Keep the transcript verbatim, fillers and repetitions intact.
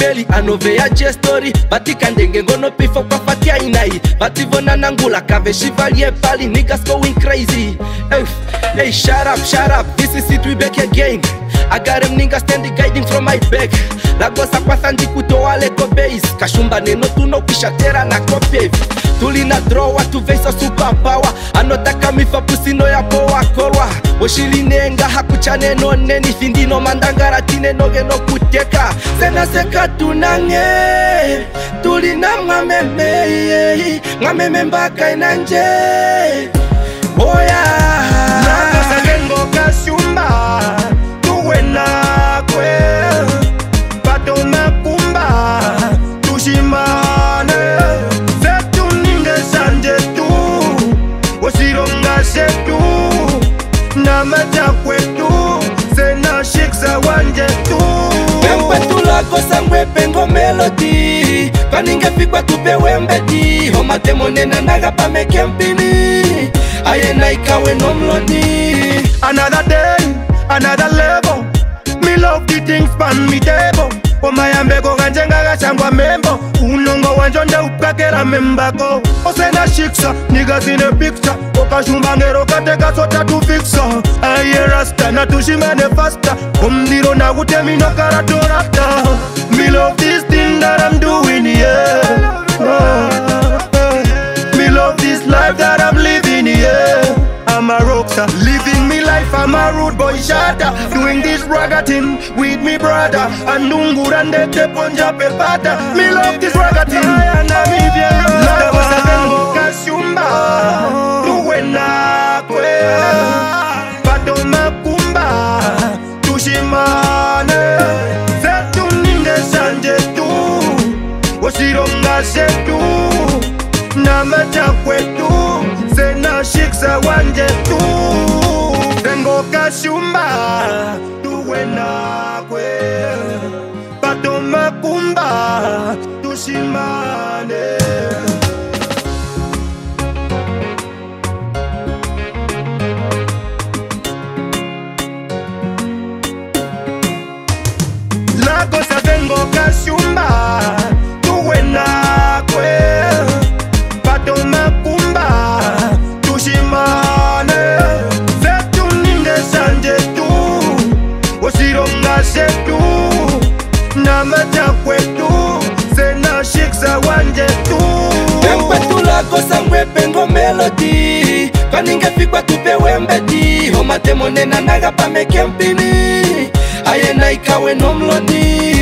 meli anovea je story batika ndenge ngono pifo kwa fatia inai bativona nangula kave chevalier pali niggas going crazy. Hey, hey, shut up, shut up, this is it, we back again. I got them niggas standing guiding from my back. Lagosa kwa sandi kutoa leko base kashumba neno tuno kishatera na kopie tulina draw watu vesa super power anotaka mifa pusino ya poa korwa oshilinenga hakuchane no neni findino mandangara tine noge no kuteka sena seka tunange tulina mwameme mwameme mbaka inanje oya Lagosa gengo kashumba tuwe na kwe pato makumba tushimane zetu ninge sanje tu wasironga shetu na maja kwetu sena shiksa wanje tu Pempe tulagosa ngwe pengo melody paninge fikwa tupewe mbedi homa temonena naga pame kempini ayena ikawe no mloni. Another day, another level. Me love the things pan me table. O mayambe ko ganjenga gashangwa membo. Unongo wanjonde upakera membako. O sena shiksa, niggas in a picture. O kashumba ngero kateka sota tu fixa. Aye rasta na tushimane faster. Omdiro na utemi no karatorata. Me love this thing that I'm doing here. Me love this life that I'm living here. I'm a rockstar, living me life, I'm a rude boy shatter. Doing this ragga thing with me brother. And Nungurande te ponja pepata. Me love this ragga thing, and I'm even Lagosa gengo kashumba tuwe na kwe pato makumba tushimane zetu ninge sanje tu wasironga shetu na maja kwetu sena shiksa wanje tu gengo kashumba tuwe na kwe pato makumba tushimane. Lagosa gengo kashumba tuwe na kwe pato makumba tushimane zetu ninge sanje tu wasironga shetu na maja kwetu sena shiksa wanje tu Pempe tulagosa ngwe pengo melody paninge fikwa tupewe mbedi homa temonena naga pame kempini ayena ikawe no mloni.